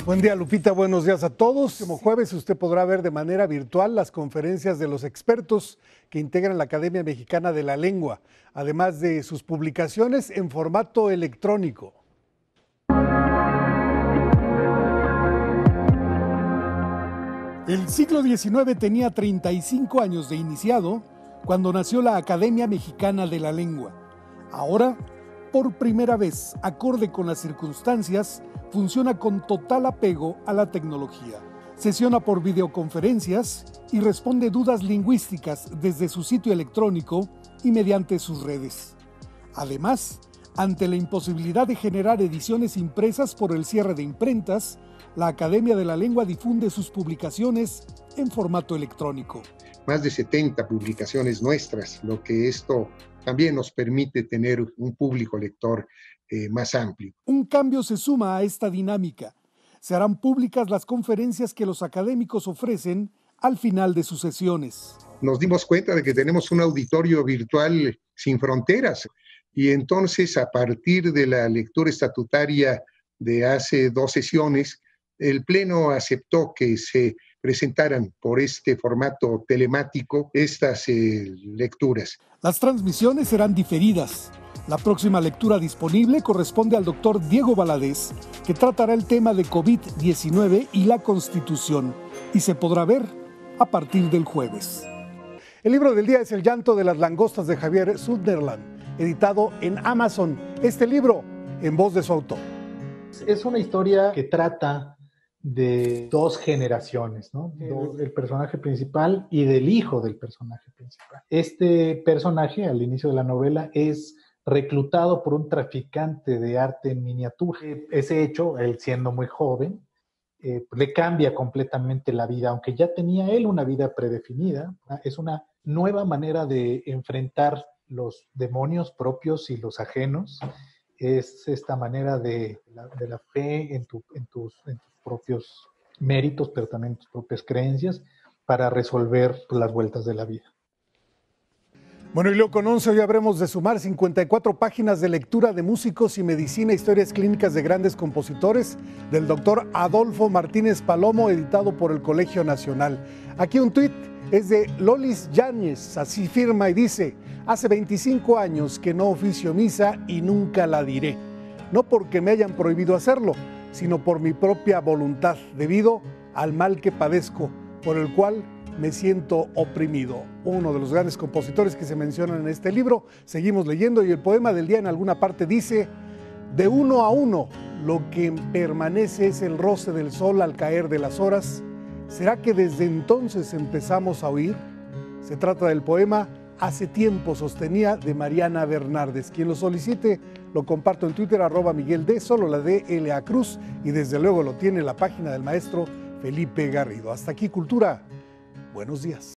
Buen día, Lupita, buenos días a todos. Como jueves usted podrá ver de manera virtual las conferencias de los expertos que integran la Academia Mexicana de la Lengua, además de sus publicaciones en formato electrónico. El siglo XIX tenía 35 años de iniciado cuando nació la Academia Mexicana de la Lengua. Ahora, por primera vez, acorde con las circunstancias, funciona con total apego a la tecnología. Sesiona por videoconferencias y responde dudas lingüísticas desde su sitio electrónico y mediante sus redes. Además, ante la imposibilidad de generar ediciones impresas por el cierre de imprentas, la Academia de la Lengua difunde sus publicaciones en formato electrónico. Más de 70 publicaciones nuestras, lo que esto también nos permite tener un público lector más amplio. Un cambio se suma a esta dinámica. Se harán públicas las conferencias que los académicos ofrecen al final de sus sesiones. Nos dimos cuenta de que tenemos un auditorio virtual sin fronteras y entonces a partir de la lectura estatutaria de hace 2 sesiones, el Pleno aceptó que se presentaran por este formato telemático estas lecturas. Las transmisiones serán diferidas. La próxima lectura disponible corresponde al doctor Diego Valadez, que tratará el tema de COVID-19 y la Constitución, y se podrá ver a partir del jueves. El libro del día es El llanto de las langostas de Javier Sutherland, editado en Amazon. Este libro en voz de su autor. Es una historia que trata de 2 generaciones, ¿no? El personaje principal y del hijo del personaje principal. Este personaje, al inicio de la novela, es reclutado por un traficante de arte en miniatura. Ese hecho, él siendo muy joven, le cambia completamente la vida, aunque ya tenía él una vida predefinida. Es una nueva manera de enfrentar los demonios propios y los ajenos. Es esta manera de la fe en tus propios méritos, pero también tus propias creencias, para resolver las vueltas de la vida. Bueno, y luego con 11 hoy habremos de sumar 54 páginas de lectura de músicos y medicina, historias clínicas de grandes compositores, del doctor Adolfo Martínez Palomo, editado por el Colegio Nacional. Aquí un tuit es de Lolis Yáñez, así firma y dice: hace 25 años que no oficio misa y nunca la diré, no porque me hayan prohibido hacerlo, sino por mi propia voluntad, debido al mal que padezco, por el cual me siento oprimido. Uno de los grandes compositores que se mencionan en este libro. Seguimos leyendo y el poema del día en alguna parte dice: de uno a uno lo que permanece es el roce del sol al caer de las horas. ¿Será que desde entonces empezamos a oír? Se trata del poema Hace tiempo sostenía, de Mariana Bernardes. Quien lo solicite lo comparto en Twitter, @Miguel D, solo la D, L.A. Cruz, y desde luego lo tiene en la página del maestro Felipe Garrido. Hasta aquí Cultura. Buenos días.